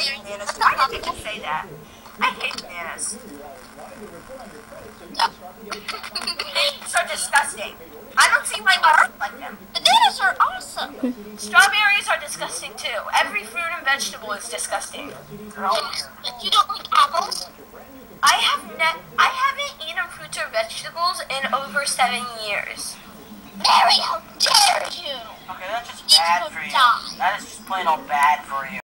hate bananas. Why did you say that? I hate bananas. Bananas are disgusting. I don't see why I don't like them. Bananas are awesome. Strawberries are disgusting too. Every fruit and vegetable is disgusting. You don't like apples? I haven't eaten fruits or vegetables in over 7 years. Mary, how dare you! Okay, that's just bad for you. That is just plain old bad for you.